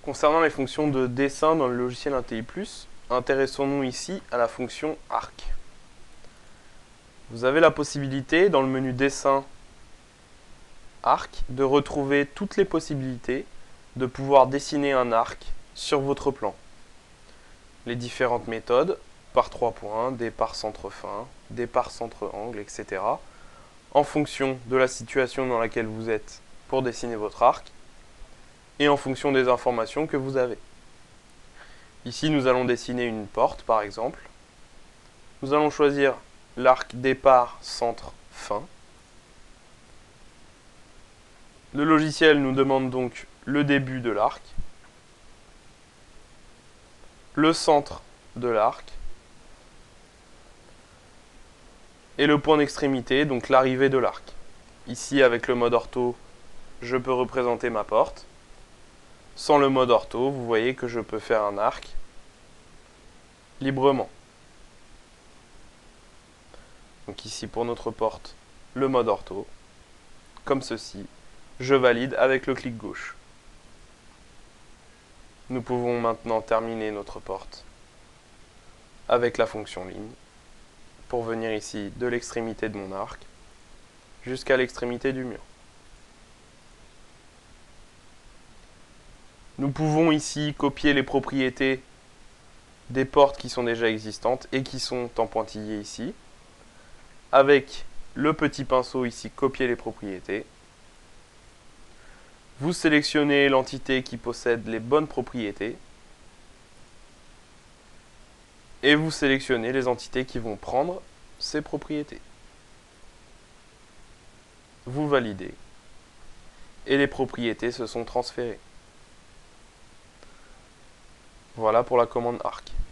Concernant les fonctions de dessin dans le logiciel IntelliPlus, intéressons-nous ici à la fonction arc. Vous avez la possibilité, dans le menu dessin arc, de retrouver toutes les possibilités de pouvoir dessiner un arc sur votre plan. Les différentes méthodes, par 3 points, départ centre fin, départ centre angle, etc. en fonction de la situation dans laquelle vous êtes pour dessiner votre arc et en fonction des informations que vous avez. Ici, nous allons dessiner une porte, par exemple. Nous allons choisir l'arc départ, centre, fin. Le logiciel nous demande donc le début de l'arc, le centre de l'arc et le point d'extrémité, donc l'arrivée de l'arc. Ici, avec le mode ortho, je peux représenter ma porte. Sans le mode ortho, vous voyez que je peux faire un arc librement. Donc ici, pour notre porte, le mode ortho, comme ceci. Je valide avec le clic gauche. Nous pouvons maintenant terminer notre porte avec la fonction ligne pour venir ici de l'extrémité de mon arc jusqu'à l'extrémité du mur. Nous pouvons ici copier les propriétés des portes qui sont déjà existantes et qui sont en pointillé ici. Avec le petit pinceau ici, copier les propriétés. Vous sélectionnez l'entité qui possède les bonnes propriétés. Et vous sélectionnez les entités qui vont prendre ces propriétés. Vous validez. Et les propriétés se sont transférées. Voilà pour la commande arc.